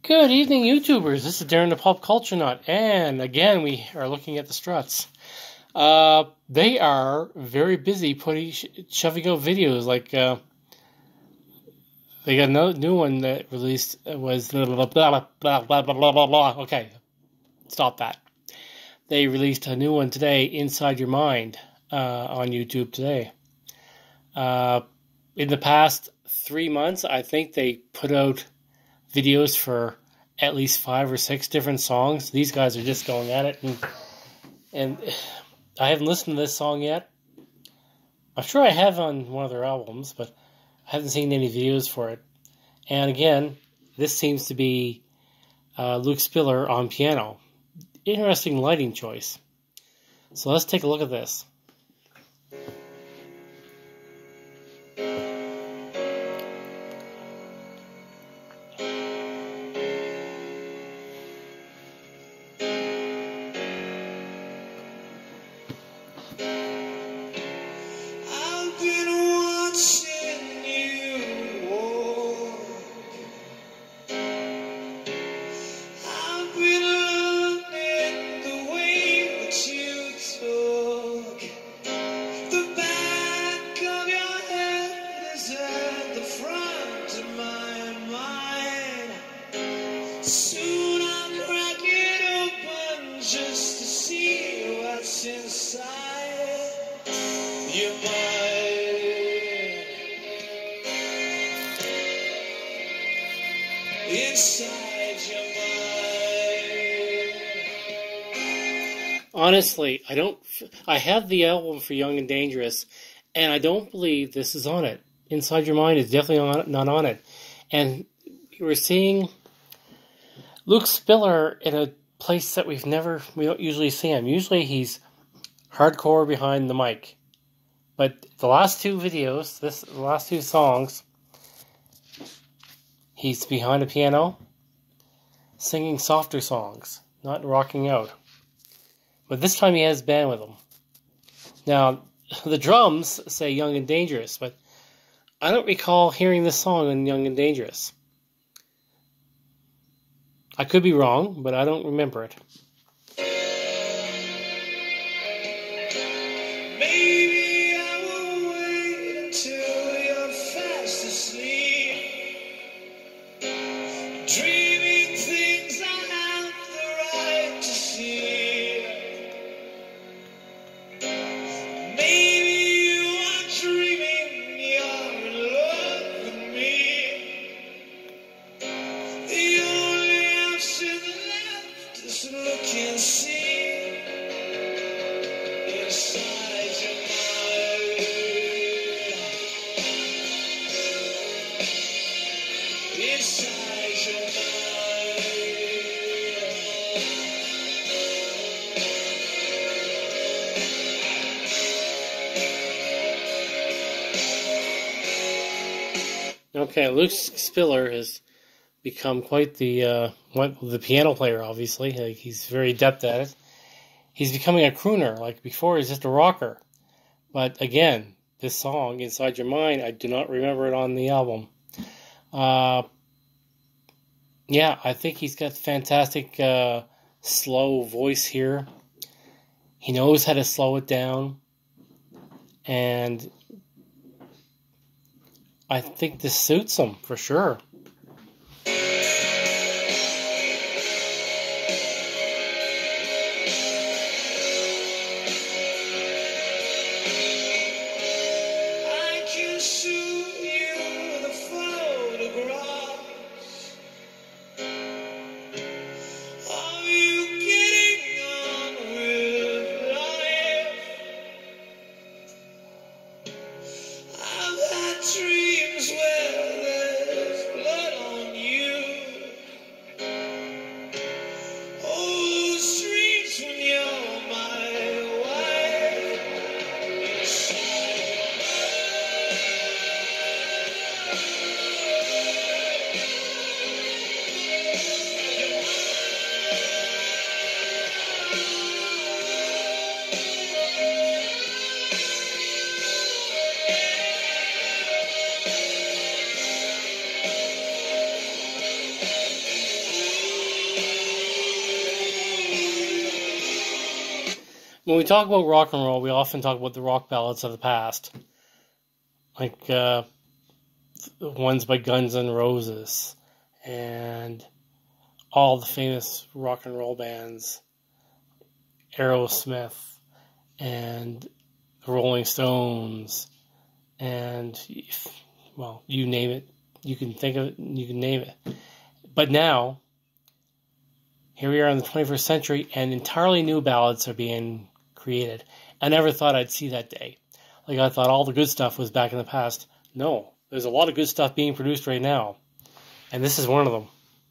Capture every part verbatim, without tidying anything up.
Good evening, YouTubers. This is Darren the Pulp Culture Nut, and again, we are looking at the Struts. Uh, they are very busy putting, shoving out videos. Like, uh, they got another new one that released. Was blah blah blah blah blah blah blah blah. Okay, stop that. They released a new one today, Inside Your Mind, uh, on YouTube today. Uh, in the past three months, I think they put out videos for at least five or six different songs. These guys are just going at it, and and I haven't listened to this song yet. I'm sure I have on one of their albums, but I haven't seen any videos for it. And again, this seems to be uh, Luke Spiller on piano. Interesting lighting choice. So let's take a look at this. Soon I'll crack it open just to see what's inside your mind. Inside your mind. Honestly, I don't. I have the album for Young and Dangerous, and I don't believe this is on it. Inside Your Mind is definitely on, not on it. And we were seeing Luke Spiller in a place that we've never, we don't usually see him. Usually he's hardcore behind the mic. But the last two videos, this the last two songs, he's behind a piano, singing softer songs, not rocking out. But this time he has band with him. Now, the drums say Young and Dangerous, but I don't recall hearing this song in Young and Dangerous. I could be wrong, but I don't remember it. Maybe I will wait until you're fast asleep, dreaming things I have the right to see. Maybe you are dreaming you're in love with me. The only option left is to look and see inside your mind. Inside your mind. Okay, Luke Spiller has become quite the uh, what, the piano player, obviously. Like, he's very adept at it. He's becoming a crooner. Like before, he's just a rocker. But again, this song, Inside Your Mind, I do not remember it on the album. Uh, yeah, I think he's got fantastic uh, slow voice here. He knows how to slow it down. And I think this suits him, for sure. I can show you the photographs of you getting on with life. I've had dreams where there's when we talk about rock and roll, we often talk about the rock ballads of the past, like uh, the ones by Guns N' Roses and all the famous rock and roll bands, Aerosmith and the Rolling Stones, and, well, you name it. You can think of it, you can name it. But now, here we are in the twenty-first century, and entirely new ballads are being created. I never thought I'd see that day. Like, I thought all the good stuff was back in the past. No, there's a lot of good stuff being produced right now, and this is one of them.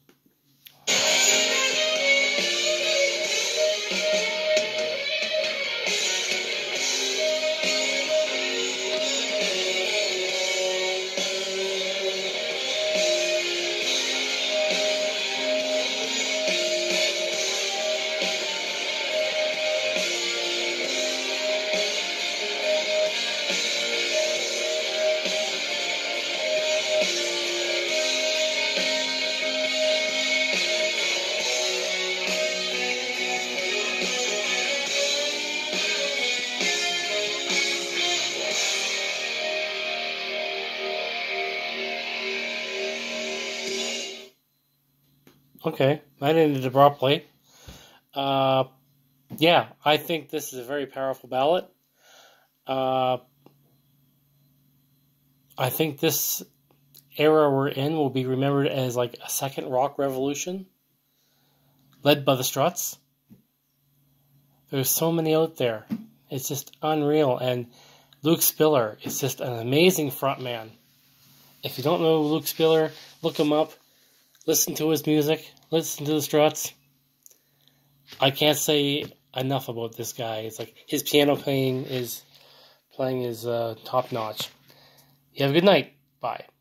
Okay, that ended abruptly. Uh, yeah, I think this is a very powerful ballad. Uh, I think this era we're in will be remembered as like a second rock revolution, led by the Struts. There's so many out there. It's just unreal. And Luke Spiller is just an amazing frontman. If you don't know Luke Spiller, look him up. Listen to his music. Listen to the Struts. I can't say enough about this guy. It's like his piano playing is playing is uh, top notch. You have a good night. Bye.